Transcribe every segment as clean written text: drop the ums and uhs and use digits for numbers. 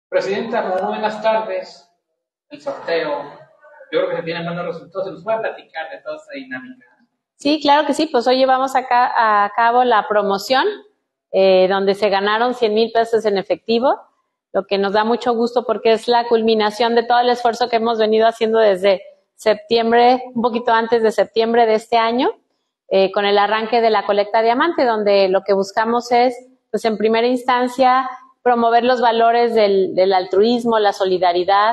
Presidenta, muy buenas tardes. El sorteo, yo creo que se tienen buenos resultados. ¿Se nos puede platicar de toda esta dinámica? Sí, claro que sí. Pues hoy llevamos a cabo la promoción, donde se ganaron 100,000 pesos en efectivo, lo que nos da mucho gusto porque es la culminación de todo el esfuerzo que hemos venido haciendo desde septiembre, un poquito antes de septiembre de este año, con el arranque de la colecta Diamante, donde lo que buscamos es, pues en primera instancia, promover los valores del altruismo, la solidaridad,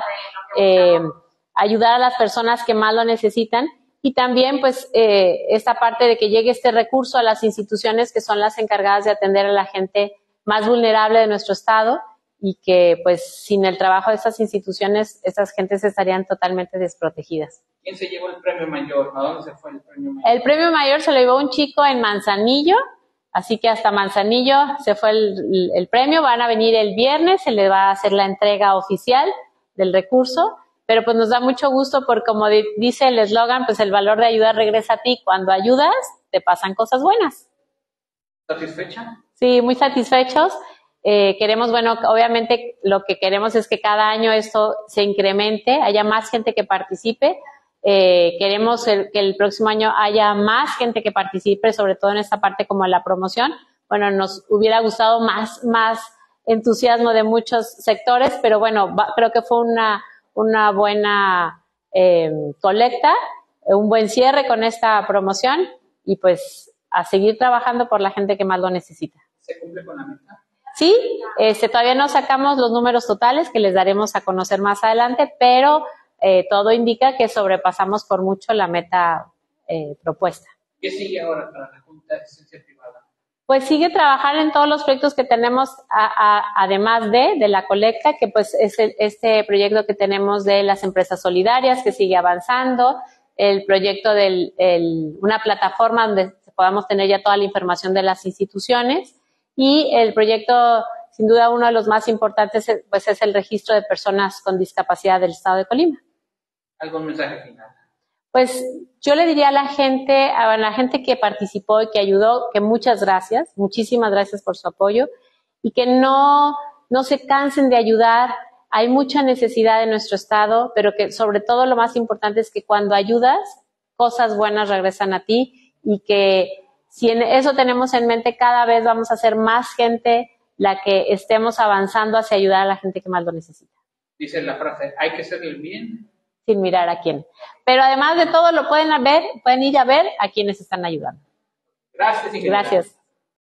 ayudar a las personas que más lo necesitan y también pues esta parte de que llegue este recurso a las instituciones que son las encargadas de atender a la gente más vulnerable de nuestro estado y que pues sin el trabajo de estas instituciones, estas gentes estarían totalmente desprotegidas. ¿Quién se llevó el premio mayor? ¿A dónde se fue el premio mayor? El premio mayor se lo llevó un chico en Manzanillo, así que hasta Manzanillo se fue el premio. Van a venir el viernes, se le va a hacer la entrega oficial del recurso, pero pues nos da mucho gusto porque como dice el eslogan, pues el valor de ayuda regresa a ti. Cuando ayudas, te pasan cosas buenas. ¿Satisfecha? Sí, muy satisfechos. Queremos, bueno, obviamente lo que queremos es que cada año esto se incremente, haya más gente que participe. Queremos que el próximo año haya más gente que participe, sobre todo en esta parte como la promoción. Bueno, nos hubiera gustado más entusiasmo de muchos sectores, pero bueno, creo que fue una buena colecta, un buen cierre con esta promoción y pues a seguir trabajando por la gente que más lo necesita. ¿Se cumple con la meta? Sí, todavía no sacamos los números totales que les daremos a conocer más adelante, pero todo indica que sobrepasamos por mucho la meta propuesta. ¿Qué sigue ahora para la Junta de Asistencia Privada? Pues sigue trabajando en todos los proyectos que tenemos, además de la colecta, que pues es este proyecto que tenemos de las empresas solidarias, que sigue avanzando, el proyecto de una plataforma donde podamos tener ya toda la información de las instituciones, y el proyecto, sin duda, uno de los más importantes, pues es el registro de personas con discapacidad del estado de Colima. ¿Algún mensaje final? Pues yo le diría a la gente que participó y que ayudó, que muchas gracias, muchísimas gracias por su apoyo y que no se cansen de ayudar. Hay mucha necesidad en nuestro estado, pero que sobre todo lo más importante es que cuando ayudas, cosas buenas regresan a ti y que si en eso tenemos en mente, cada vez vamos a ser más gente la que estemos avanzando hacia ayudar a la gente que más lo necesita. Dice la frase, hay que hacer el bien sin mirar a quién. Pero además de todo, pueden ir a ver a quienes están ayudando. Gracias, ingeniera. Gracias.